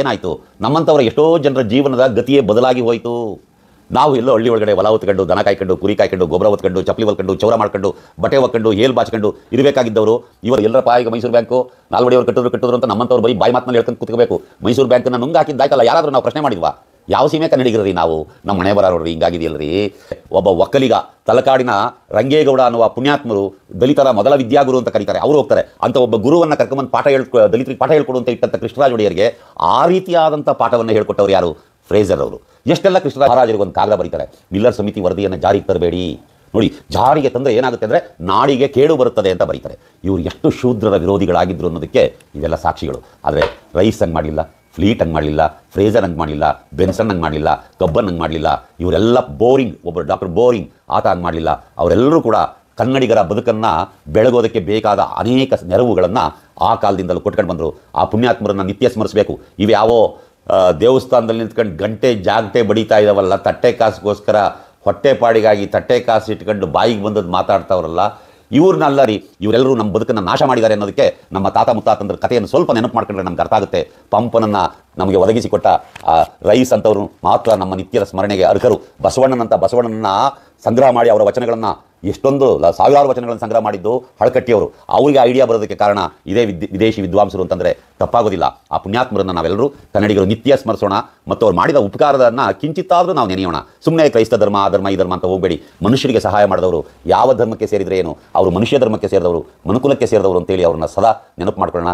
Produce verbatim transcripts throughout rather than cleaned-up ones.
ಏನಾಯಿತು? ನಮ್ಮಂಥವ್ರ ಎಷ್ಟೋ ಜನರ ಜೀವನದ ಗತಿಯೇ ಬದಲಾಗಿ ಹೋಯಿತು. ನಾವು ಎಲ್ಲೋ ಹಳ್ಳಿ ಒಳಗಡೆ ಹೊಲ ಹೊತ್ಕೊಂಡು, ದನ ಕಾಯ್ಕೊಂಡು, ಕುರಿ ಕಾಯ್ಕೊಂಡು, ಗೊಬ್ಬರ ಹೊತ್ಕೊಂಡು, ಚಪ್ಪಲಿ ಹೊತ್ಕೊಂಡು, ಚೌರ ಮಾಡ್ಕೊಂಡು, ಬಟ್ಟೆ ಹೊಕ್ಕೊಂಡು, ಏಲ್ ಬಾಚ್ಕೊಂಡು ಇರಬೇಕಾಗಿದ್ದವರು ಇವರು ಎಲ್ಲರಪ್ಪ ಈಗ ಮೈಸೂರು ಬ್ಯಾಂಕು ನಾಲ್ವಡಿಯವರು ಕಟ್ಟಿದ್ರು ಕಟ್ಟಿದ್ರು ಅಂತ ನಮ್ಮಂಥವ್ರು ಬೈ ಬಾಯಿ ಮಾತನ್ನು ಹೇಳ್ಕೊಂಡು ಕೂತ್ಕೋಬೇಕು. ಮೈಸೂರು ಬ್ಯಾಂಕನ್ನು ನುಂಗ್ ಹಾಕಿದ್ದಾಯ್ತಲ್ಲ, ಯಾರಾದರೂ ನಾವು ಪ್ರಶ್ನೆ ಮಾಡಿದ್ವಾ? ಯಾವ ಸೀಮೆ ಕನ್ನಡಿಗರ್ರಿ ನಾವು? ನಮ್ಮ ಮನೆ ಬರೋರಿ ಹಿಂಗಾಗಿದೆಯಲ್ರಿ. ಒಬ್ಬ ಒಕ್ಕಲಿಗ ತಲಕಾಡಿನ ರಂಗೇಗೌಡ ಅನ್ನುವ ಪುಣ್ಯಾತ್ಮರು ದಲಿತರ ಮೊದಲ ವಿದ್ಯಾಗುರು ಅಂತ ಕರೀತಾರೆ, ಅವರು ಹೋಗ್ತಾರೆ. ಅಂತ ಒಬ್ಬ ಗುರುವನ್ನು ಕರ್ಕೊಂಬಂದು ಪಾಠ ಹೇಳ್ ದಲಿತರಿಗೆ ಪಾಠ ಹೇಳ್ಕೊಡು ಅಂತ ಇಟ್ಟಂಥ ಕೃಷ್ಣರಾಜ ಒಡೆಯರ್ಗೆ ಆ ರೀತಿಯಾದಂಥ ಪಾಠವನ್ನು ಹೇಳ್ಕೊಟ್ಟವ್ರು ಯಾರು? ಫ್ರೇಜರ್ ಅವರು. ಎಷ್ಟೆಲ್ಲ ಕೃಷ್ಣರಾಜ ಮಹಾರಾಜರಿಗೆ ಒಂದು ಕಾಗದ ಬರೀತಾರೆ, ಮಿಲ್ಲರ್ ಸಮಿತಿ ವರದಿಯನ್ನು ಜಾರಿಗೆ ತರಬೇಡಿ, ನೋಡಿ ಜಾರಿಗೆ ತಂದರೆ ಏನಾಗುತ್ತೆ ಅಂದರೆ ನಾಡಿಗೆ ಕೇಡು ಬರುತ್ತದೆ ಅಂತ ಬರೀತಾರೆ. ಇವರು ಎಷ್ಟು ಶೂದ್ರರ ವಿರೋಧಿಗಳಾಗಿದ್ದರು ಅನ್ನೋದಕ್ಕೆ ಇವೆಲ್ಲ ಸಾಕ್ಷಿಗಳು. ಆದರೆ ರೈಸ್ ಹಂಗೆ ಮಾಡಲಿಲ್ಲ, ಫ್ಲೀಟ್ ಹಂಗೆ ಮಾಡಲಿಲ್ಲ, ಫ್ರೇಜರ್ ಹಂಗೆ ಮಾಡಲಿಲ್ಲ, ಬೆನ್ಸನ್ ಹಂಗೆ ಮಾಡಲಿಲ್ಲ, ಕಬ್ಬನ್ ಹಂಗೆ ಮಾಡಲಿಲ್ಲ. ಇವರೆಲ್ಲ ಬೋರಿಂಗ್, ಒಬ್ಬರು ಡಾಕ್ಟರ್ ಬೋರಿಂಗ್ ಆತ ಹಂಗೆ ಮಾಡಲಿಲ್ಲ. ಅವರೆಲ್ಲರೂ ಕೂಡ ಕನ್ನಡಿಗರ ಬದುಕನ್ನು ಬೆಳಗೋದಕ್ಕೆ ಬೇಕಾದ ಅನೇಕ ನೆರವುಗಳನ್ನು ಆ ಕಾಲದಿಂದಲೂ ಕೊಟ್ಕೊಂಡು ಬಂದರು. ಆ ಪುಣ್ಯಾತ್ಮರನ್ನು ನಿತ್ಯ ಸ್ಮರಿಸಬೇಕು. ಇವು ಯಾವೋ ದೇವಸ್ಥಾನದಲ್ಲಿ ನಿಂತ್ಕೊಂಡು ಗಂಟೆ ಜಾಗಟೆ ಬಡಿತಾ ಇದ್ದಾವಲ್ಲ, ತಟ್ಟೆ ಕಾಸಿಗೋಸ್ಕರ ಹೊಟ್ಟೆ ಪಾಡಿಗಾಗಿ ತಟ್ಟೆ ಕಾಸು ಇಟ್ಕೊಂಡು ಬಾಯಿಗೆ ಬಂದದ್ದು ಮಾತಾಡ್ತಾವ್ರಲ್ಲ, ಇವ್ರನ್ನಲ್ಲ ರೀ. ಇವರೆಲ್ಲರೂ ನಮ್ಮ ಬದುಕನ್ನು ನಾಶ ಮಾಡಿದ್ದಾರೆ ಅನ್ನೋದಕ್ಕೆ ನಮ್ಮ ತಾತ ಮುತ್ತಾತಂದ್ರ ಕಥೆಯನ್ನು ಸ್ವಲ್ಪ ನೆನಪು ಮಾಡ್ಕೊಂಡ್ರೆ ನಮ್ಗೆ ಅರ್ಥ ಆಗುತ್ತೆ. ಪಂಪನನ್ನು ನಮಗೆ ಒದಗಿಸಿಕೊಟ್ಟ ಆ ರೈಸ್ ಅಂತವರು ಮಾತ್ರ ನಮ್ಮ ನಿತ್ಯದ ಸ್ಮರಣೆಗೆ ಅರ್ಹರು. ಬಸವಣ್ಣನಂತ ಬಸವಣ್ಣನ ಸಂಗ್ರಹ ಮಾಡಿ ಅವರ ವಚನಗಳನ್ನು ಎಷ್ಟೊಂದು ಸಾವಿರಾರು ವಚನಗಳನ್ನು ಸಂಗ್ರಹ ಮಾಡಿದ್ದು ಹಳಕಟ್ಟಿಯವರು. ಅವರಿಗೆ ಐಡಿಯಾ ಬರೋದಕ್ಕೆ ಕಾರಣ ಇದೇ ವಿದ್ ವಿದೇಶಿ ವಿದ್ವಾಂಸರು ಅಂತಂದರೆ ತಪ್ಪಾಗೋದಿಲ್ಲ. ಆ ಪುಣ್ಯಾತ್ಮರನ್ನು ನಾವೆಲ್ಲರೂ ಕನ್ನಡಿಗರು ನಿತ್ಯ ಸ್ಮರಿಸೋಣ ಮತ್ತು ಅವ್ರು ಮಾಡಿದ ಉಪಕಾರವನ್ನು ಕಿಂಚಿತ್ತಾದರೂ ನಾವು ನೆನೆಯೋಣ. ಸುಮ್ಮನೆ ಕ್ರೈಸ್ತ ಧರ್ಮ ಆ ಧರ್ಮ ಈ ಧರ್ಮ ಅಂತ ಹೋಗಬೇಡಿ. ಮನುಷ್ಯರಿಗೆ ಸಹಾಯ ಮಾಡಿದವರು ಯಾವ ಧರ್ಮಕ್ಕೆ ಸೇರಿದರೆ ಏನು, ಅವರು ಮನುಷ್ಯ ಧರ್ಮಕ್ಕೆ ಸೇರಿದವರು, ಮನುಕುಲಕ್ಕೆ ಸೇರಿದವರು ಅಂತೇಳಿ ಅವ್ರನ್ನ ಸದಾ ನೆನಪು ಮಾಡ್ಕೊಳ್ಳೋಣ.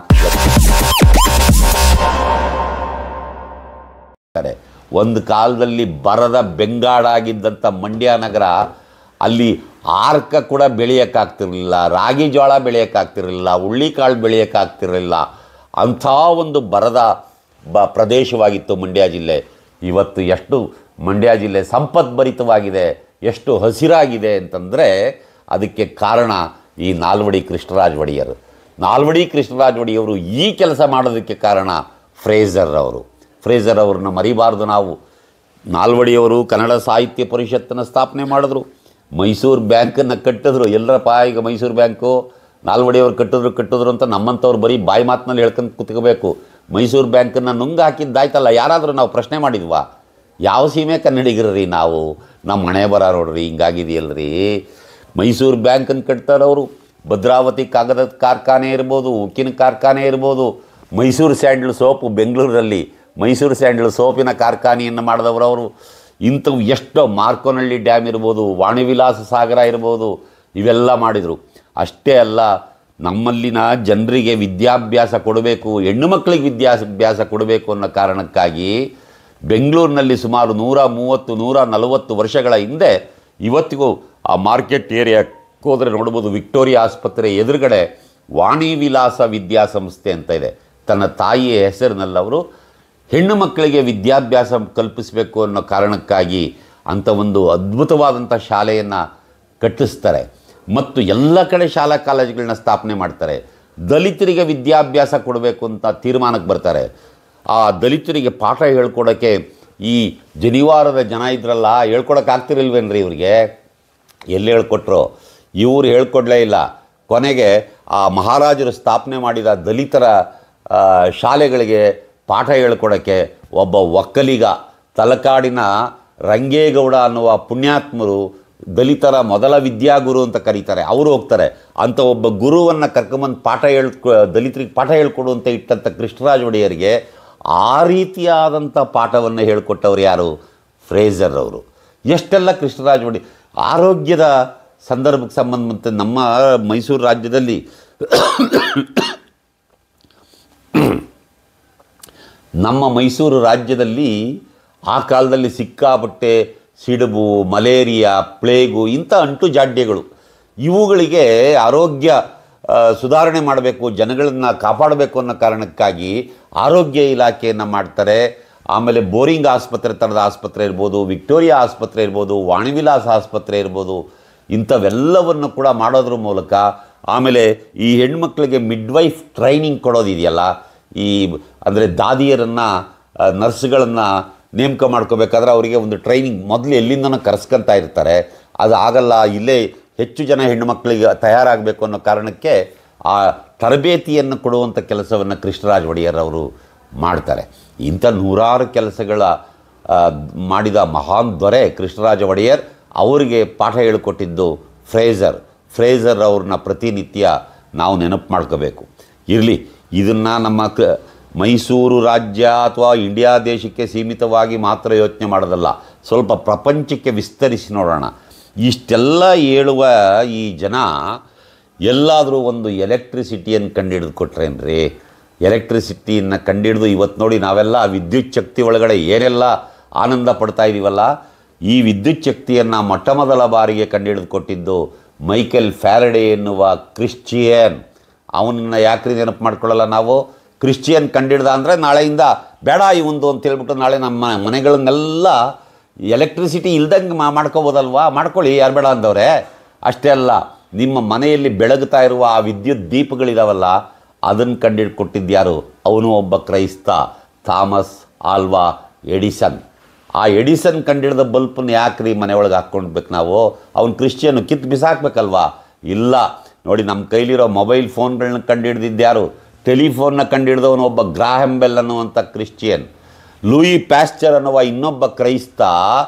ಒಂದು ಕಾಲದಲ್ಲಿ ಬರದ ಬೆಂಗಾಡಾಗಿದ್ದಂಥ ಮಂಡ್ಯ ನಗರ, ಅಲ್ಲಿ ಆರ್ಕ ಕೂಡ ಬೆಳೆಯೋಕ್ಕಾಗ್ತಿರಲಿಲ್ಲ, ರಾಗಿ ಜೋಳ ಬೆಳೆಯೋಕ್ಕಾಗ್ತಿರಲಿಲ್ಲ, ಹುಳ್ಳಿಕಾಳು ಬೆಳೆಯೋಕ್ಕಾಗ್ತಿರಲಿಲ್ಲ. ಅಂಥ ಒಂದು ಬರದ ಬ ಪ್ರದೇಶವಾಗಿತ್ತು ಮಂಡ್ಯ ಜಿಲ್ಲೆ. ಇವತ್ತು ಎಷ್ಟು ಮಂಡ್ಯ ಜಿಲ್ಲೆ ಸಂಪದ್ಭರಿತವಾಗಿದೆ, ಎಷ್ಟು ಹಸಿರಾಗಿದೆ ಅಂತಂದರೆ ಅದಕ್ಕೆ ಕಾರಣ ಈ ನಾಲ್ವಡಿ ಕೃಷ್ಣರಾಜ ಒಡೆಯರು. ನಾಲ್ವಡಿ ಕೃಷ್ಣರಾಜ ಒಡೆಯವರು ಈ ಕೆಲಸ ಮಾಡೋದಕ್ಕೆ ಕಾರಣ ಫ್ರೇಜರ್ ಅವರು. ಫ್ರೇಜರ್ ಅವ್ರನ್ನ ಮರಿಬಾರ್ದು ನಾವು. ನಾಲ್ವಡಿಯವರು ಕನ್ನಡ ಸಾಹಿತ್ಯ ಪರಿಷತ್ತನ್ನು ಸ್ಥಾಪನೆ ಮಾಡಿದ್ರು, ಮೈಸೂರು ಬ್ಯಾಂಕನ್ನು ಕಟ್ಟಿದ್ರು. ಎಲ್ಲರಪ್ಪ ಈಗ ಮೈಸೂರು ಬ್ಯಾಂಕು ನಾಲ್ವಡಿಯವರು ಕಟ್ಟಿದ್ರು ಕಟ್ಟಿದ್ರು ಅಂತ ನಮ್ಮಂಥವ್ರು ಬರೀ ಬಾಯಿ ಮಾತಿನಲ್ಲಿ ಹೇಳ್ಕೊಂಡು ಕೂತ್ಕೋಬೇಕು. ಮೈಸೂರು ಬ್ಯಾಂಕನ್ನು ನುಂಗ್ ಹಾಕಿದ್ದಾಯ್ತಲ್ಲ, ಯಾರಾದರೂ ನಾವು ಪ್ರಶ್ನೆ ಮಾಡಿದ್ವಾ? ಯಾವ ಸೀಮೆ ಕನ್ನಡಿಗರ್ರಿ ನಾವು? ನಮ್ಮ ಮನೆ ಬರ ನೋಡ್ರಿ ಹಿಂಗಾಗಿದೆಯಲ್ರಿ. ಮೈಸೂರು ಬ್ಯಾಂಕನ್ನು ಕಟ್ತಾರವರು. ಭದ್ರಾವತಿ ಕಾಗದದ ಕಾರ್ಖಾನೆ ಇರ್ಬೋದು, ಉಕ್ಕಿನ ಕಾರ್ಖಾನೆ ಇರ್ಬೋದು, ಮೈಸೂರು ಸ್ಯಾಂಡಲ್ ಸೋಪು ಬೆಂಗಳೂರಲ್ಲಿ ಮೈಸೂರು ಸ್ಯಾಂಡಲ್ ಸೋಪಿನ ಕಾರ್ಖಾನೆಯನ್ನು ಮಾಡಿದವರು ಅವರು. ಇಂಥವು ಎಷ್ಟೋ ಮಾರ್ಕೋನಹಳ್ಳಿ ಡ್ಯಾಮ್ ಇರ್ಬೋದು, ವಾಣಿವಿಲಾಸ ಸಾಗರ ಇರ್ಬೋದು, ಇವೆಲ್ಲ ಮಾಡಿದರು. ಅಷ್ಟೇ ಅಲ್ಲ, ನಮ್ಮಲ್ಲಿನ ಜನರಿಗೆ ವಿದ್ಯಾಭ್ಯಾಸ ಕೊಡಬೇಕು, ಹೆಣ್ಣು ಮಕ್ಕಳಿಗೆ ವಿದ್ಯಾಭ್ಯಾಸ ಕೊಡಬೇಕು ಅನ್ನೋ ಕಾರಣಕ್ಕಾಗಿ ಬೆಂಗಳೂರಿನಲ್ಲಿ ಸುಮಾರು ನೂರ ಮೂವತ್ತು ನೂರ ನಲವತ್ತು ವರ್ಷಗಳ ಹಿಂದೆ ಇವತ್ತಿಗೂ ಆ ಮಾರ್ಕೆಟ್ ಏರಿಯಾಕ್ಕೆ ಹೋದರೆ ನೋಡ್ಬೋದು, ವಿಕ್ಟೋರಿಯಾ ಆಸ್ಪತ್ರೆ ಎದುರುಗಡೆ ವಾಣಿವಿಲಾಸ ವಿದ್ಯಾಸಂಸ್ಥೆ ಅಂತ ಇದೆ. ತನ್ನ ತಾಯಿಯ ಹೆಸರಿನಲ್ಲವರು ಹೆಣ್ಣು ಮಕ್ಕಳಿಗೆ ವಿದ್ಯಾಭ್ಯಾಸ ಕಲ್ಪಿಸಬೇಕು ಅನ್ನೋ ಕಾರಣಕ್ಕಾಗಿ ಅಂಥ ಒಂದು ಅದ್ಭುತವಾದಂಥ ಶಾಲೆಯನ್ನು ಕಟ್ಟಿಸ್ತಾರೆ ಮತ್ತು ಎಲ್ಲ ಕಡೆ ಶಾಲಾ ಕಾಲೇಜುಗಳನ್ನ ಸ್ಥಾಪನೆ ಮಾಡ್ತಾರೆ. ದಲಿತರಿಗೆ ವಿದ್ಯಾಭ್ಯಾಸ ಕೊಡಬೇಕು ಅಂತ ತೀರ್ಮಾನಕ್ಕೆ ಬರ್ತಾರೆ. ಆ ದಲಿತರಿಗೆ ಪಾಠ ಹೇಳ್ಕೊಡೋಕ್ಕೆ ಈ ಜನಿವಾರದ ಜನ ಇದ್ರಲ್ಲ, ಹೇಳ್ಕೊಡೋಕ್ಕಾಗ್ತಿರಲ್ವೇನ್ರಿ ಇವ್ರಿಗೆ? ಎಲ್ಲಿ ಹೇಳ್ಕೊಟ್ರು? ಇವರು ಹೇಳ್ಕೊಡ್ಲೇ ಇಲ್ಲ. ಕೊನೆಗೆ ಆ ಮಹಾರಾಜರು ಸ್ಥಾಪನೆ ಮಾಡಿದ ದಲಿತರ ಶಾಲೆಗಳಿಗೆ ಪಾಠ ಹೇಳ್ಕೊಡೋಕ್ಕೆ ಒಬ್ಬ ಒಕ್ಕಲಿಗ ತಲಕಾಡಿನ ರಂಗೇಗೌಡ ಅನ್ನುವ ಪುಣ್ಯಾತ್ಮರು ದಲಿತರ ಮೊದಲ ವಿದ್ಯಾಗುರು ಅಂತ ಕರೀತಾರೆ, ಅವರು ಹೋಗ್ತಾರೆ. ಅಂಥ ಒಬ್ಬ ಗುರುವನ್ನು ಕರ್ಕೊಂಬಂದು ಪಾಠ ಹೇಳ್ಕೊ ದಲಿತರಿಗೆ ಪಾಠ ಹೇಳ್ಕೊಡು ಅಂತ ಇಟ್ಟಂಥ ಕೃಷ್ಣರಾಜ ಒಡೆಯರಿಗೆ ಆ ರೀತಿಯಾದಂಥ ಪಾಠವನ್ನು ಹೇಳ್ಕೊಟ್ಟವ್ರು ಯಾರು? ಫ್ರೇಜರ್ ಅವರು. ಎಷ್ಟೆಲ್ಲ ಕೃಷ್ಣರಾಜ ಒಡೆಯ ಆರೋಗ್ಯದ ಸಂದರ್ಭಕ್ಕೆ ಸಂಬಂಧಪಟ್ಟ ನಮ್ಮ ಮೈಸೂರು ರಾಜ್ಯದಲ್ಲಿ ನಮ್ಮ ಮೈಸೂರು ರಾಜ್ಯದಲ್ಲಿ ಆ ಕಾಲದಲ್ಲಿ ಸಿಕ್ಕಾಪಟ್ಟೆ ಸಿಡುಬು, ಮಲೇರಿಯಾ, ಪ್ಲೇಗು ಇಂಥ ಅಂಟು ಜಾಡ್ಯಗಳು. ಇವುಗಳಿಗೆ ಆರೋಗ್ಯ ಸುಧಾರಣೆ ಮಾಡಬೇಕು, ಜನಗಳನ್ನು ಕಾಪಾಡಬೇಕು ಅನ್ನೋ ಕಾರಣಕ್ಕಾಗಿ ಆರೋಗ್ಯ ಇಲಾಖೆಯನ್ನು ಮಾಡ್ತಾರೆ. ಆಮೇಲೆ ಬೋರಿಂಗ್ ಆಸ್ಪತ್ರೆ ಥರದ ಆಸ್ಪತ್ರೆ ಇರ್ಬೋದು, ವಿಕ್ಟೋರಿಯಾ ಆಸ್ಪತ್ರೆ ಇರ್ಬೋದು, ವಾಣಿವಿಲಾಸ ಆಸ್ಪತ್ರೆ ಇರ್ಬೋದು, ಇಂಥವೆಲ್ಲವನ್ನು ಕೂಡ ಮಾಡೋದ್ರ ಮೂಲಕ ಆಮೇಲೆ ಈ ಹೆಣ್ಮಕ್ಳಿಗೆ ಮಿಡ್ವೈಫ್ ಟ್ರೈನಿಂಗ್ ಕೊಡೋದಿದೆಯಲ್ಲ, ಈ ಅಂದರೆ ದಾದಿಯರನ್ನು ನರ್ಸ್ಗಳನ್ನು ನೇಮಕ ಮಾಡ್ಕೋಬೇಕಾದ್ರೆ ಅವರಿಗೆ ಒಂದು ಟ್ರೈನಿಂಗ್ ಮೊದಲು ಎಲ್ಲಿಂದನೂ ಕರೆಸ್ಕೊತಾ ಇರ್ತಾರೆ. ಅದು ಆಗಲ್ಲ, ಇಲ್ಲೇ ಹೆಚ್ಚು ಜನ ಹೆಣ್ಣುಮಕ್ಕಳಿಗೆ ತಯಾರಾಗಬೇಕು ಅನ್ನೋ ಕಾರಣಕ್ಕೆ ಆ ತರಬೇತಿಯನ್ನು ಕೊಡುವಂಥ ಕೆಲಸವನ್ನು ಕೃಷ್ಣರಾಜ ಒಡೆಯರ್ ಅವರು ಮಾಡ್ತಾರೆ. ಇಂಥ ನೂರಾರು ಕೆಲಸಗಳ ಮಾಡಿದ ಮಹಾನ್ ದೊರೆ ಕೃಷ್ಣರಾಜ ಒಡೆಯರ್. ಅವರಿಗೆ ಪಾಠ ಹೇಳಿಕೊಟ್ಟಿದ್ದು ಫ್ರೇಜರ್. ಫ್ರೇಜರ್ ಅವ್ರನ್ನ ಪ್ರತಿನಿತ್ಯ ನಾವು ನೆನಪು ಮಾಡ್ಕೋಬೇಕು. ಇರಲಿ, ಇದನ್ನು ನಮ್ಮ ಕ ಮೈಸೂರು ರಾಜ್ಯ ಅಥವಾ ಇಂಡಿಯಾ ದೇಶಕ್ಕೆ ಸೀಮಿತವಾಗಿ ಮಾತ್ರ ಯೋಚನೆ ಮಾಡೋದಲ್ಲ, ಸ್ವಲ್ಪ ಪ್ರಪಂಚಕ್ಕೆ ವಿಸ್ತರಿಸಿ ನೋಡೋಣ. ಇಷ್ಟೆಲ್ಲ ಹೇಳುವ ಈ ಜನ ಎಲ್ಲಾದರೂ ಒಂದು ಎಲೆಕ್ಟ್ರಿಸಿಟಿಯನ್ನು ಕಂಡುಹಿಡಿದು ಕೊಟ್ರೇನ್ರಿ? ಎಲೆಕ್ಟ್ರಿಸಿಟಿಯನ್ನು ಕಂಡುಹಿಡಿದು ಇವತ್ತು ನೋಡಿ ನಾವೆಲ್ಲ ವಿದ್ಯುತ್ ಶಕ್ತಿ ಒಳಗಡೆ ಏನೆಲ್ಲ ಆನಂದ ಪಡ್ತಾ ಇದ್ದೀವಲ್ಲ, ಈ ವಿದ್ಯುತ್ ಶಕ್ತಿಯನ್ನು ಮೊಟ್ಟ ಮೊದಲ ಬಾರಿಗೆ ಕಂಡುಹಿಡಿದು ಕೊಟ್ಟಿದ್ದು ಮೈಕೆಲ್ ಫ್ಯಾರಡೆ ಎನ್ನುವ ಕ್ರಿಶ್ಚಿಯನ್. ಅವನನ್ನು ಯಾಕ್ರಿ ನೆನಪು ಮಾಡ್ಕೊಳ್ಳಲ್ಲ ನಾವು? ಕ್ರಿಶ್ಚಿಯನ್ ಕಂಡಿಡ್ದ ಅಂದರೆ ನಾಳೆಯಿಂದ ಬೇಡ ಇವಂದು ಅಂತ ಹೇಳ್ಬಿಟ್ಟು ನಾಳೆ ನಮ್ಮ ಮನೆಗಳನ್ನೆಲ್ಲ ಎಲೆಕ್ಟ್ರಿಸಿಟಿ ಇಲ್ದಂಗೆ ಮಾ ಮಾಡ್ಕೋಬೋದಲ್ವಾ? ಮಾಡ್ಕೊಳ್ಳಿ, ಯಾರು ಬೇಡ ಅಂದವ್ರೆ. ಅಷ್ಟೇ ಅಲ್ಲ, ನಿಮ್ಮ ಮನೆಯಲ್ಲಿ ಬೆಳಗ್ತಾ ಇರುವ ಆ ವಿದ್ಯುತ್ ದೀಪಗಳಿದಾವಲ್ಲ, ಅದನ್ನು ಕಂಡಿಡ್ಕೊಟ್ಟಿದ್ದು ಯಾರು? ಅವನು ಒಬ್ಬ ಕ್ರೈಸ್ತ, ಥಾಮಸ್ ಆಲ್ವಾ ಎಡಿಸನ್. ಆ ಎಡಿಸನ್ ಕಂಡಿಡ್ದ ಬಲ್ಪನ್ನು ಯಾಕ್ರಿ ಮನೆ ಒಳಗೆ ಹಾಕ್ಕೊಂಡ್ಬೇಕು ನಾವು? ಅವ್ನು ಕ್ರಿಶ್ಚಿಯನ್ನು ಕಿತ್ತು ಬಿಸಾಕ್ಬೇಕಲ್ವಾ? ಇಲ್ಲ ನೋಡಿ, ನಮ್ಮ ಕೈಲಿರೋ ಮೊಬೈಲ್ ಫೋನ್ಗಳನ್ನ ಕಂಡುಹಿಡ್ದಿದ್ದು ಯಾರು? ಟೆಲಿಫೋನ್ನ ಕಂಡುಹಿಡ್ದವನು ಒಬ್ಬ ಗ್ರಾಹಂ ಬೆಲ್ ಅನ್ನುವಂಥ ಕ್ರಿಶ್ಚಿಯನ್. ಲೂಯಿ ಪ್ಯಾಸ್ಚರ್ ಅನ್ನುವ ಇನ್ನೊಬ್ಬ ಕ್ರೈಸ್ತ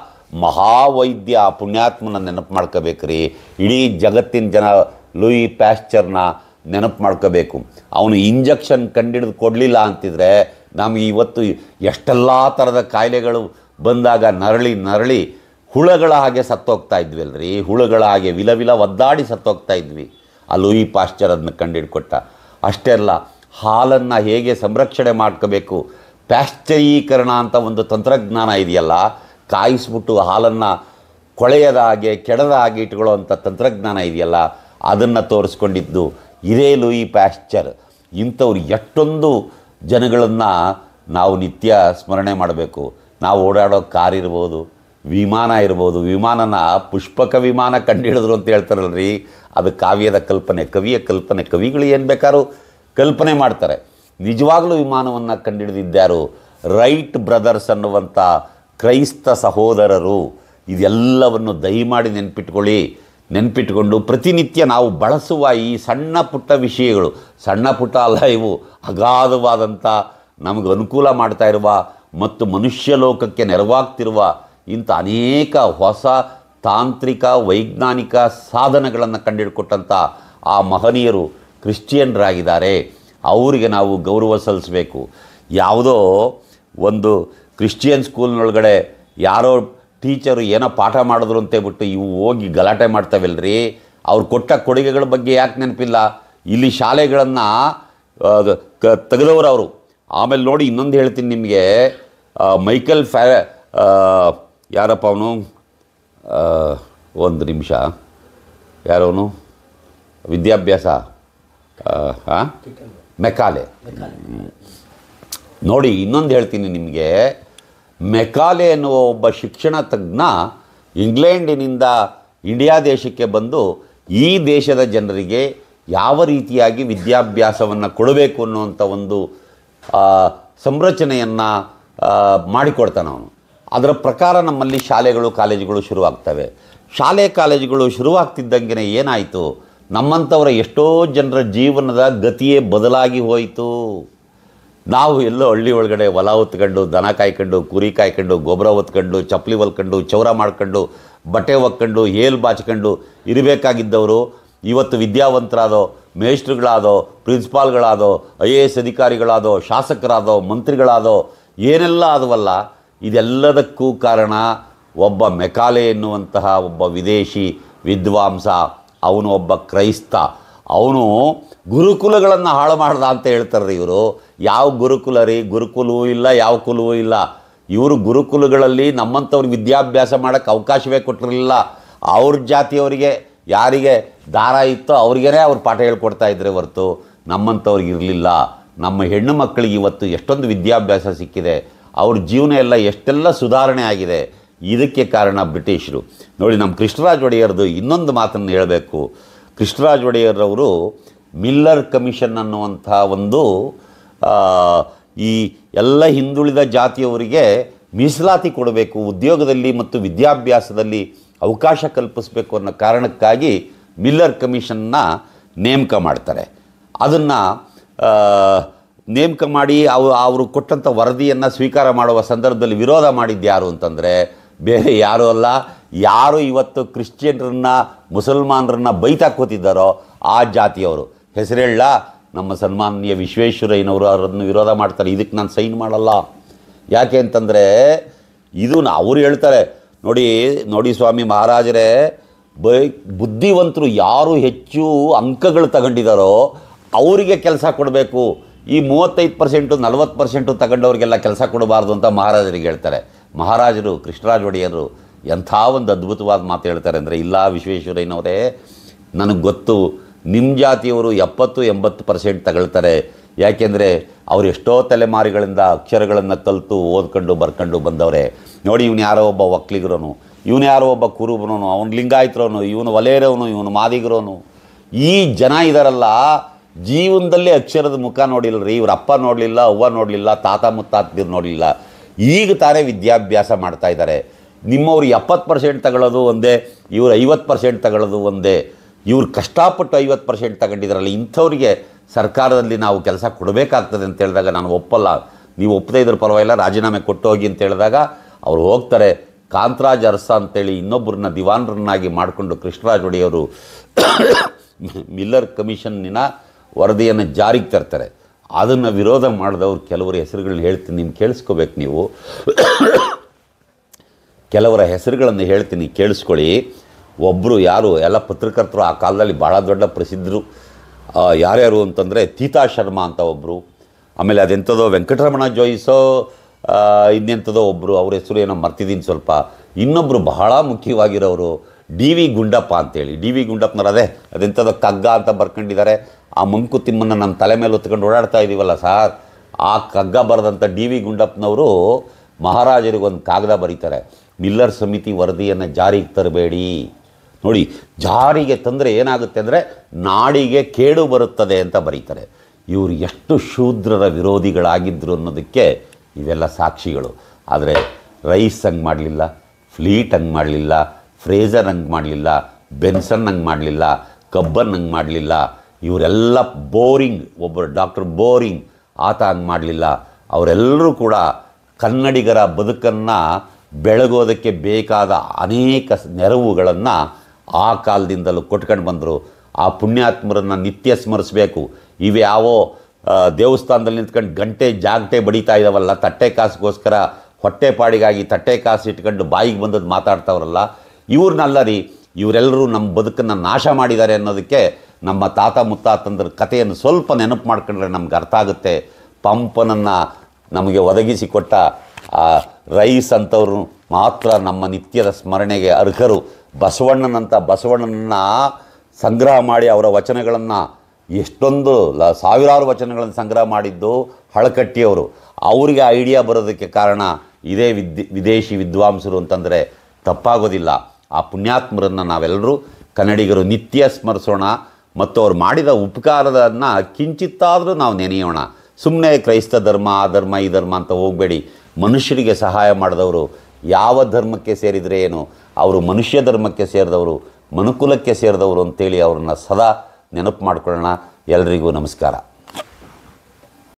ಮಹಾವೈದ್ಯ. ಪುಣ್ಯಾತ್ಮನ ನೆನಪು ಮಾಡ್ಕೋಬೇಕ್ರಿ. ಇಡೀ ಜಗತ್ತಿನ ಜನ ಲೂಯಿ ಪ್ಯಾಸ್ಚರ್ನ ನೆನಪು ಮಾಡ್ಕೋಬೇಕು. ಅವನು ಇಂಜೆಕ್ಷನ್ ಕಂಡುಹಿಡಿದು ಕೊಡಲಿಲ್ಲ ಅಂತಿದ್ರೆ ನಮಗೆ ಇವತ್ತು ಎಷ್ಟೆಲ್ಲ ಥರದ ಕಾಯಿಲೆಗಳು ಬಂದಾಗ ನರಳಿ ನರಳಿ ಹುಳಗಳ ಹಾಗೆ ಸತ್ತೋಗ್ತಾ ಇದ್ವಿ ಅಲ್ರಿ. ಹುಳುಗಳ ಹಾಗೆ ವಿಲ ವಿಲ ಒದ್ದಾಡಿ ಸತ್ತೋಗ್ತಾ ಇದ್ವಿ. ಆ ಲೂಯಿ ಪಾಶ್ಚರ್ ಅದನ್ನ ಕಂಡುಹಿಡ್ಕೊಟ್ಟ. ಅಷ್ಟೇ ಅಲ್ಲ, ಹಾಲನ್ನು ಹೇಗೆ ಸಂರಕ್ಷಣೆ ಮಾಡ್ಕೋಬೇಕು, ಪ್ಯಾಶ್ಚರೀಕರಣ ಅಂತ ಒಂದು ತಂತ್ರಜ್ಞಾನ ಇದೆಯಲ್ಲ, ಕಾಯಿಸ್ಬಿಟ್ಟು ಹಾಲನ್ನು ಕೊಳೆಯದ ಹಾಗೆ ಕೆಡದ ಹಾಗೆ ಇಟ್ಕೊಳ್ಳೋವಂಥ ತಂತ್ರಜ್ಞಾನ ಇದೆಯಲ್ಲ, ಅದನ್ನು ತೋರಿಸ್ಕೊಂಡಿದ್ದು ಇದೇ ಲೂಯಿ ಪ್ಯಾಶ್ಚರ್. ಇಂಥವ್ರು ಎಷ್ಟೊಂದು ಜನಗಳನ್ನು ನಾವು ನಿತ್ಯ ಸ್ಮರಣೆ ಮಾಡಬೇಕು. ನಾವು ಓಡಾಡೋ ಕಾರ್ ಇರ್ಬೋದು, ವಿಮಾನ ಇರ್ಬೋದು. ವಿಮಾನನ ಪುಷ್ಪಕ ವಿಮಾನ ಕಂಡುಹಿಡಿದ್ರು ಅಂತ ಹೇಳ್ತಾರಲ್ರಿ, ಅದು ಕಾವ್ಯದ ಕಲ್ಪನೆ, ಕವಿಯ ಕಲ್ಪನೆ. ಕವಿಗಳು ಏನು ಬೇಕಾದ್ರೂ ಕಲ್ಪನೆ ಮಾಡ್ತಾರೆ. ನಿಜವಾಗ್ಲೂ ವಿಮಾನವನ್ನು ಕಂಡುಹಿಡಿದಿದ್ದಾರು ರೈಟ್ ಬ್ರದರ್ಸ್ ಅನ್ನುವಂಥ ಕ್ರೈಸ್ತ ಸಹೋದರರು. ಇದೆಲ್ಲವನ್ನು ದಯಮಾಡಿ ನೆನ್ಪಿಟ್ಕೊಳ್ಳಿ. ನೆನ್ಪಿಟ್ಕೊಂಡು ಪ್ರತಿನಿತ್ಯ ನಾವು ಬಳಸುವ ಈ ಸಣ್ಣ ಪುಟ್ಟ ವಿಷಯಗಳು, ಸಣ್ಣ ಪುಟ್ಟ ಅಲ್ಲ ಇವು, ಅಗಾಧವಾದಂಥ ನಮಗೆ ಅನುಕೂಲ ಮಾಡ್ತಾ ಇರುವ ಮತ್ತು ಮನುಷ್ಯ ಲೋಕಕ್ಕೆ ನೆರವಾಗ್ತಿರುವ ಇಂಥ ಅನೇಕ ಹೊಸ ತಾಂತ್ರಿಕ ವೈಜ್ಞಾನಿಕ ಸಾಧನಗಳನ್ನು ಕಂಡುಹಿಡ್ಕೊಟ್ಟಂಥ ಆ ಮಹನೀಯರು ಕ್ರಿಶ್ಚಿಯನ್ರಾಗಿದ್ದಾರೆ. ಅವರಿಗೆ ನಾವು ಗೌರವ ಸಲ್ಲಿಸಬೇಕು. ಯಾವುದೋ ಒಂದು ಕ್ರಿಶ್ಚಿಯನ್ ಸ್ಕೂಲ್ನೊಳಗಡೆ ಯಾರೋ ಟೀಚರು ಏನೋ ಪಾಠ ಮಾಡಿದ್ರು ಅಂತೇಳ್ಬಿಟ್ಟು ಇವು ಹೋಗಿ ಗಲಾಟೆ ಮಾಡ್ತಾವಲ್ರಿ. ಅವ್ರು ಕೊಟ್ಟ ಕೊಡುಗೆಗಳ ಬಗ್ಗೆ ಯಾಕೆ ನೆನಪಿಲ್ಲ? ಇಲ್ಲಿ ಶಾಲೆಗಳನ್ನು ಕ ತೆಗೆದವರು ಅವರು. ಆಮೇಲೆ ನೋಡಿ, ಇನ್ನೊಂದು ಹೇಳ್ತೀನಿ ನಿಮಗೆ. ಮೈಕೆಲ್ ಫ್ಯಾ ಯಾರಪ್ಪ ಅವನು? ಒಂದು ನಿಮಿಷ, ಯಾರವನು? ವಿದ್ಯಾಭ್ಯಾಸ ಹಾಂ ಮೆಕಾಲೆ. ನೋಡಿ, ಇನ್ನೊಂದು ಹೇಳ್ತೀನಿ ನಿಮಗೆ. ಮೆಕಾಲೆ ಎನ್ನುವ ಒಬ್ಬ ಶಿಕ್ಷಣ ತಜ್ಞ ಇಂಗ್ಲೆಂಡಿನಿಂದ ಇಂಡಿಯಾ ದೇಶಕ್ಕೆ ಬಂದು ಈ ದೇಶದ ಜನರಿಗೆ ಯಾವ ರೀತಿಯಾಗಿ ವಿದ್ಯಾಭ್ಯಾಸವನ್ನು ಕೊಡಬೇಕು ಅನ್ನುವಂಥ ಒಂದು ಸಂರಚನೆಯನ್ನು ಮಾಡಿಕೊಡ್ತಾನೆ ಅವನು. ಅದರ ಪ್ರಕಾರ ನಮ್ಮಲ್ಲಿ ಶಾಲೆಗಳು ಕಾಲೇಜುಗಳು ಶುರುವಾಗ್ತವೆ. ಶಾಲೆ ಕಾಲೇಜುಗಳು ಶುರುವಾಗ್ತಿದ್ದಂಗೆ ಏನಾಯಿತು, ನಮ್ಮಂಥವರ ಎಷ್ಟೋ ಜನರ ಜೀವನದ ಗತಿಯೇ ಬದಲಾಗಿ ಹೋಯಿತು. ನಾವು ಎಲ್ಲೋ ಹಳ್ಳಿ ಒಳಗಡೆ ಹೊಲ ಹೊತ್ಕೊಂಡು, ದನ ಕಾಯ್ಕೊಂಡು, ಕುರಿ ಕಾಯ್ಕೊಂಡು, ಗೊಬ್ಬರ ಹೊತ್ಕೊಂಡು, ಚಪ್ಪಲಿ ಹೊಲ್ಕೊಂಡು, ಚೌರ ಮಾಡ್ಕೊಂಡು, ಬಟ್ಟೆ ಒಕ್ಕೊಂಡು, ಏಲ್ ಬಾಚ್ಕೊಂಡು ಇರಬೇಕಾಗಿದ್ದವರು ಇವತ್ತು ವಿದ್ಯಾವಂತರಾದೋ, ಮೇಷ್ಟ್ರುಗಳಾದೋ, ಪ್ರಿನ್ಸಿಪಾಲ್ಗಳಾದೋ, ಐ ಎ ಎಸ್ ಅಧಿಕಾರಿಗಳಾದೋ, ಶಾಸಕರಾದೋ, ಮಂತ್ರಿಗಳಾದೋ, ಏನೆಲ್ಲ ಆದವಲ್ಲ. ಇದೆಲ್ಲದಕ್ಕೂ ಕಾರಣ ಒಬ್ಬ ಮೆಕಾಲೆ ಎನ್ನುವಂತಹ ಒಬ್ಬ ವಿದೇಶಿ ವಿದ್ವಾಂಸ. ಅವನು ಒಬ್ಬ ಕ್ರೈಸ್ತ. ಅವನು ಗುರುಕುಲಗಳನ್ನು ಹಾಳು ಮಾಡ್ದ ಅಂತ ಹೇಳ್ತಾರೆ ಇವರು. ಯಾವ ಗುರುಕುಲ ರೀ? ಗುರುಕುಲವೂ ಇಲ್ಲ, ಯಾವ ಕುಲವೂ ಇಲ್ಲ. ಇವರು ಗುರುಕುಲಗಳಲ್ಲಿ ನಮ್ಮಂಥವ್ರಿಗೆ ವಿದ್ಯಾಭ್ಯಾಸ ಮಾಡೋಕ್ಕೆ ಅವಕಾಶವೇ ಕೊಟ್ಟಿರಲಿಲ್ಲ. ಅವ್ರ ಜಾತಿಯವರಿಗೆ ಯಾರಿಗೆ ದಾರ ಇತ್ತೋ ಅವ್ರಿಗೇ ಅವ್ರು ಪಾಠ ಹೇಳ್ಕೊಡ್ತಾ ಇದ್ರೆ ಹೊರತು ನಮ್ಮಂಥವ್ರಿಗೆ ಇರಲಿಲ್ಲ. ನಮ್ಮ ಹೆಣ್ಣು ಮಕ್ಕಳಿಗೆ ಇವತ್ತು ಎಷ್ಟೊಂದು ವಿದ್ಯಾಭ್ಯಾಸ ಸಿಕ್ಕಿದೆ, ಅವ್ರ ಜೀವನ ಎಲ್ಲ ಎಷ್ಟೆಲ್ಲ ಸುಧಾರಣೆ ಆಗಿದೆ. ಇದಕ್ಕೆ ಕಾರಣ ಬ್ರಿಟಿಷರು. ನೋಡಿ, ನಮ್ಮ ಕೃಷ್ಣರಾಜ ಒಡೆಯರ್ದು ಇನ್ನೊಂದು ಮಾತನ್ನು ಹೇಳಬೇಕು. ಕೃಷ್ಣರಾಜ ಒಡೆಯರ್ರವರು ಮಿಲ್ಲರ್ ಕಮಿಷನ್ ಅನ್ನುವಂಥ ಒಂದು ಈ ಎಲ್ಲ ಹಿಂದುಳಿದ ಜಾತಿಯವರಿಗೆ ಮೀಸಲಾತಿ ಕೊಡಬೇಕು, ಉದ್ಯೋಗದಲ್ಲಿ ಮತ್ತು ವಿದ್ಯಾಭ್ಯಾಸದಲ್ಲಿ ಅವಕಾಶ ಕಲ್ಪಿಸಬೇಕು ಅನ್ನೋ ಕಾರಣಕ್ಕಾಗಿ ಮಿಲ್ಲರ್ ಕಮಿಷನ್ನ ನೇಮಕ ಮಾಡ್ತಾರೆ. ಅದನ್ನು ನೇಮಕ ಮಾಡಿ ಅವು ಅವರು ಕೊಟ್ಟಂಥ ವರದಿಯನ್ನು ಸ್ವೀಕಾರ ಮಾಡುವ ಸಂದರ್ಭದಲ್ಲಿ ವಿರೋಧ ಮಾಡಿದ್ದು ಯಾರು ಅಂತಂದರೆ ಬೇರೆ ಯಾರೂ ಅಲ್ಲ, ಯಾರು ಇವತ್ತು ಕ್ರಿಶ್ಚಿಯನ್ರನ್ನ ಮುಸಲ್ಮಾನರನ್ನ ಬೈತಾ ಕೂತಿದ್ದಾರೋ ಆ ಜಾತಿಯವರು. ಹೆಸರೇಳ ನಮ್ಮ ಸನ್ಮಾನ್ಯ ವಿಶ್ವೇಶ್ವರಯ್ಯನವರು ಅವರನ್ನು ವಿರೋಧ ಮಾಡ್ತಾರೆ. ಇದಕ್ಕೆ ನಾನು ಸೈನ್ ಮಾಡಲ್ಲ. ಯಾಕೆ ಅಂತಂದರೆ ಇದು ಅವ್ರು ಹೇಳ್ತಾರೆ, ನೋಡಿ ನೋಡಿ ಸ್ವಾಮಿ ಮಹಾರಾಜರೇ, ಬೈ ಬುದ್ಧಿವಂತರು ಯಾರು ಹೆಚ್ಚು ಅಂಕಗಳು ತಗೊಂಡಿದ್ದಾರೋ ಅವರಿಗೆ ಕೆಲಸ ಕೊಡಬೇಕು, ಈ ಮೂವತ್ತೈದು ಪರ್ಸೆಂಟು ನಲ್ವತ್ತು ಪರ್ಸೆಂಟು ತಗೊಂಡವ್ರಿಗೆಲ್ಲ ಕೆಲಸ ಕೊಡಬಾರ್ದು ಅಂತ ಮಹಾರಾಜರಿಗೆ ಹೇಳ್ತಾರೆ. ಮಹಾರಾಜರು ಕೃಷ್ಣರಾಜ ಒಡೆಯರು ಎಂಥ ಒಂದು ಅದ್ಭುತವಾದ ಮಾತು ಹೇಳ್ತಾರೆ ಅಂದರೆ, ಇಲ್ಲ ವಿಶ್ವೇಶ್ವರಯ್ಯನವರೇ, ನನಗೆ ಗೊತ್ತು ನಿಮ್ಮ ಜಾತಿಯವರು ಎಪ್ಪತ್ತು ಎಂಬತ್ತು ಪರ್ಸೆಂಟ್ ತಗೊಳ್ತಾರೆ. ಯಾಕೆಂದರೆ ಅವ್ರು ಎಷ್ಟೋ ತಲೆಮಾರಿಗಳಿಂದ ಅಕ್ಷರಗಳನ್ನು ಕಲಿತು ಓದ್ಕೊಂಡು ಬರ್ಕೊಂಡು ಬಂದವರೇ. ನೋಡಿ ಇವನು ಯಾರೋ ಒಬ್ಬ ಒಕ್ಕಲಿಗರೋನು, ಇವನು ಯಾರೋ ಒಬ್ಬ ಕುರುಬರೋನು, ಅವನು ಲಿಂಗಾಯತರೋನು, ಇವನು ಒಲೆಯರವನು, ಇವನು ಮಾದಿಗರೋನು. ಈ ಜನ ಇದಾರಲ್ಲ, ಜೀವನದಲ್ಲೇ ಅಕ್ಷರದ ಮುಖ ನೋಡಿಲ್ಲ ರೀ. ಇವ್ರ ಅಪ್ಪ ನೋಡಲಿಲ್ಲ, ಅವ್ವ ನೋಡಲಿಲ್ಲ, ತಾತ ಮುತ್ತಾತಿರು ನೋಡಲಿಲ್ಲ. ಈಗ ತಾನೇ ವಿದ್ಯಾಭ್ಯಾಸ ಮಾಡ್ತಾ ಇದ್ದಾರೆ. ನಿಮ್ಮವ್ರು ಎಪ್ಪತ್ತು ಪರ್ಸೆಂಟ್ ತಗೊಳ್ಳೋದು ಒಂದೇ, ಇವ್ರು ಐವತ್ತು ಪರ್ಸೆಂಟ್ ತಗೊಳ್ಳೋದು ಒಂದೇ. ಇವ್ರು ಕಷ್ಟಪಟ್ಟು ಐವತ್ತು ಪರ್ಸೆಂಟ್ ತಗೊಂಡಿದ್ದಾರಲ್ಲ, ಇಂಥವ್ರಿಗೆ ಸರ್ಕಾರದಲ್ಲಿ ನಾವು ಕೆಲಸ ಕೊಡಬೇಕಾಗ್ತದೆ ಅಂತ ಹೇಳಿದಾಗ ನಾನು ಒಪ್ಪಲ್ಲ. ನೀವು ಒಪ್ಪದೇ ಇದ್ರ ಪರವಾಗಿಲ್ಲ, ರಾಜೀನಾಮೆ ಕೊಟ್ಟು ಹೋಗಿ ಅಂತ ಹೇಳಿದಾಗ ಅವ್ರು ಹೋಗ್ತಾರೆ. ಕಾಂತರಾಜ್ ಅರಸ ಅಂತೇಳಿ ಇನ್ನೊಬ್ಬರನ್ನ ದಿವಾನರನ್ನಾಗಿ ಮಾಡಿಕೊಂಡು ಕೃಷ್ಣರಾಜ ಒಡೆಯವರು ಮಿಲ್ಲರ್ ಕಮಿಷನ್ನಿನ ವರದಿಯನ್ನು ಜಾರಿಗೆ ತರ್ತಾರೆ. ಅದನ್ನು ವಿರೋಧ ಮಾಡಿದವ್ರು ಕೆಲವರ ಹೆಸರುಗಳನ್ನ ಹೇಳ್ತೀನಿ, ನಿಮ್ಗೆ ಕೇಳಿಸ್ಕೋಬೇಕು ನೀವು. ಕೆಲವರ ಹೆಸರುಗಳನ್ನು ಹೇಳ್ತೀನಿ, ಕೇಳಿಸ್ಕೊಳ್ಳಿ. ಒಬ್ಬರು ಯಾರು, ಎಲ್ಲ ಪತ್ರಕರ್ತರು ಆ ಕಾಲದಲ್ಲಿ ಭಾಳ ದೊಡ್ಡ ಪ್ರಸಿದ್ಧರು. ಯಾರ್ಯಾರು ಅಂತಂದರೆ ತೀತಾ ಶರ್ಮಾ ಅಂತ ಒಬ್ಬರು, ಆಮೇಲೆ ಅದೆಂಥದೋ ವೆಂಕಟರಮಣ ಜೋಯಿಸೋ ಇನ್ನೆಂಥದೋ ಒಬ್ಬರು, ಅವ್ರ ಹೆಸರು ಏನೋ ಮರ್ತಿದ್ದೀನಿ ಸ್ವಲ್ಪ. ಇನ್ನೊಬ್ಬರು ಬಹಳ ಮುಖ್ಯವಾಗಿರೋರು ಡಿ ವಿ ಗುಂಡಪ್ಪ ಅಂತೇಳಿ. ಡಿ ವಿ ಗುಂಡಪ್ಪನವ್ರು ಅದೇ ಅದೆಂಥದೋ ಕಗ್ಗ ಅಂತ ಬರ್ಕೊಂಡಿದ್ದಾರೆ. ಆ ಮಂಕುತಿಮ್ಮನ್ನು ನಮ್ಮ ತಲೆ ಮೇಲೆ ಹೊತ್ಕೊಂಡು ಓಡಾಡ್ತಾ ಇದ್ದೀವಲ್ಲ ಸಾರ್, ಆ ಕಗ್ಗ ಬರೆದಂಥ ಡಿ ವಿ ಗುಂಡಪ್ಪನವರು ಮಹಾರಾಜರಿಗೊಂದು ಕಾಗದ ಬರೀತಾರೆ, ಮಿಲ್ಲರ್ ಸಮಿತಿ ವರದಿಯನ್ನು ಜಾರಿಗೆ ತರಬೇಡಿ. ನೋಡಿ, ಜಾರಿಗೆ ತಂದರೆ ಏನಾಗುತ್ತೆ ಅಂದರೆ ನಾಡಿಗೆ ಕೇಡು ಬರುತ್ತದೆ ಅಂತ ಬರೀತಾರೆ. ಇವರು ಎಷ್ಟು ಶೂದ್ರರ ವಿರೋಧಿಗಳಾಗಿದ್ದರು ಅನ್ನೋದಕ್ಕೆ ಇವೆಲ್ಲ ಸಾಕ್ಷಿಗಳು. ಆದರೆ ರೈಸ್ ಹಂಗೆ ಮಾಡಲಿಲ್ಲ, ಫ್ಲೀಟ್ ಹಂಗೆ ಮಾಡಲಿಲ್ಲ, ಫ್ರೇಜರ್ ಹಂಗೆ ಮಾಡಲಿಲ್ಲ, ಬೆನ್ಸನ್ ಹಂಗೆ ಮಾಡಲಿಲ್ಲ, ಕಬ್ಬನ್ ಹಂಗೆ ಮಾಡಲಿಲ್ಲ. ಇವರೆಲ್ಲ ಬೋರಿಂಗ್, ಒಬ್ಬರು ಡಾಕ್ಟರ್ ಬೋರಿಂಗ್ ಆತ ಹಂಗೆ ಮಾಡಲಿಲ್ಲ. ಅವರೆಲ್ಲರೂ ಕೂಡ ಕನ್ನಡಿಗರ ಬದುಕನ್ನು ಬೆಳಗೋದಕ್ಕೆ ಬೇಕಾದ ಅನೇಕ ನೆರವುಗಳನ್ನು ಆ ಕಾಲದಿಂದಲೂ ಕೊಟ್ಕೊಂಡು ಬಂದರು. ಆ ಪುಣ್ಯಾತ್ಮರನ್ನು ನಿತ್ಯ ಸ್ಮರಿಸಬೇಕು. ಇವ್ಯಾವೋ ದೇವಸ್ಥಾನದಲ್ಲಿ ನಿಂತ್ಕೊಂಡು ಗಂಟೆ ಜಾಗಟೆ ಬಡಿತಾ ಇದ್ದಾವಲ್ಲ, ತಟ್ಟೆ ಕಾಸಿಗೋಸ್ಕರ ಹೊಟ್ಟೆ ಪಾಡಿಗಾಗಿ ತಟ್ಟೆ ಕಾಸು ಇಟ್ಕೊಂಡು ಬಾಯಿಗೆ ಬಂದದ್ದು ಮಾತಾಡ್ತಾವ್ರಲ್ಲ, ಇವ್ರನ್ನಲ್ಲ ರೀ. ಇವರೆಲ್ಲರೂ ನಮ್ಮ ಬದುಕನ್ನು ನಾಶ ಮಾಡಿದ್ದಾರೆ ಅನ್ನೋದಕ್ಕೆ ನಮ್ಮ ತಾತ ಮುತ್ತಾತಂದ್ರ ಕಥೆಯನ್ನು ಸ್ವಲ್ಪ ನೆನಪು ಮಾಡ್ಕೊಂಡ್ರೆ ನಮ್ಗೆ ಅರ್ಥ ಆಗುತ್ತೆ. ಪಂಪನನ್ನು ನಮಗೆ ಒದಗಿಸಿಕೊಟ್ಟ ಆ ರೈಸ್ ಅಂಥವ್ರು ಮಾತ್ರ ನಮ್ಮ ನಿತ್ಯದ ಸ್ಮರಣೆಗೆ ಅರ್ಹರು. ಬಸವಣ್ಣನಂಥ ಬಸವಣ್ಣನನ್ನು ಸಂಗ್ರಹ ಮಾಡಿ ಅವರ ವಚನಗಳನ್ನು ಎಷ್ಟೊಂದು ಲ ಸಾವಿರಾರು ವಚನಗಳನ್ನು ಸಂಗ್ರಹ ಮಾಡಿದ್ದು ಹಳಕಟ್ಟಿಯವರು. ಅವರಿಗೆ ಐಡಿಯಾ ಬರೋದಕ್ಕೆ ಕಾರಣ ಇದೇ ವಿದ್ ವಿದೇಶಿ ವಿದ್ವಾಂಸರು ಅಂತಂದರೆ ತಪ್ಪಾಗೋದಿಲ್ಲ. ಆ ಪುಣ್ಯಾತ್ಮರನ್ನು ನಾವೆಲ್ಲರೂ ಕನ್ನಡಿಗರು ನಿತ್ಯ ಸ್ಮರಿಸೋಣ ಮತ್ತು ಅವ್ರು ಮಾಡಿದ ಉಪಕಾರದನ್ನು ಕಿಂಚಿತ್ತಾದರೂ ನಾವು ನೆನೆಯೋಣ. ಸುಮ್ಮನೆ ಕ್ರೈಸ್ತ ಧರ್ಮ ಆ ಧರ್ಮ ಈ ಧರ್ಮ ಅಂತ ಹೋಗಬೇಡಿ. ಮನುಷ್ಯರಿಗೆ ಸಹಾಯ ಮಾಡಿದವರು ಯಾವ ಧರ್ಮಕ್ಕೆ ಸೇರಿದರೆ ಏನು, ಅವರು ಮನುಷ್ಯ ಧರ್ಮಕ್ಕೆ ಸೇರಿದವರು, ಮನುಕುಲಕ್ಕೆ ಸೇರಿದವರು ಅಂತೇಳಿ ಅವ್ರನ್ನ ಸದಾ ನೆನಪು ಮಾಡ್ಕೊಳ್ಳೋಣ. ಎಲ್ರಿಗೂ ನಮಸ್ಕಾರ.